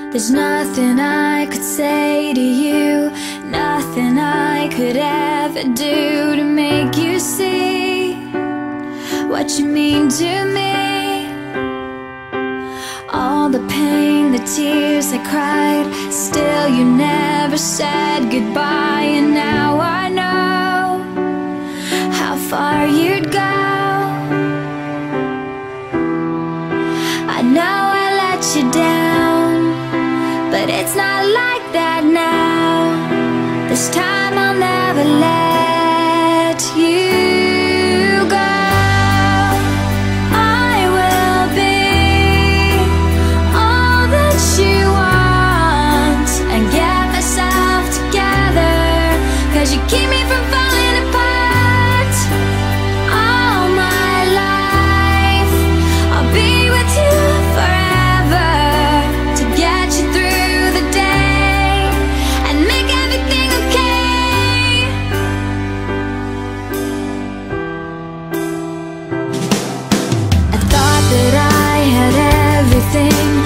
There's nothing I could say to you, nothing I could ever do to make you see what you mean to me. All the pain, the tears I cried, still you never said goodbye. And now I know how far you'd go. I know I let you down, but it's not like that now. This time I'll never let you go. I will be all that you want and get myself together, 'cause you keep me from falling apart. All my life I'll be with you forever, to get you through the day and make everything okay. I thought that I had everything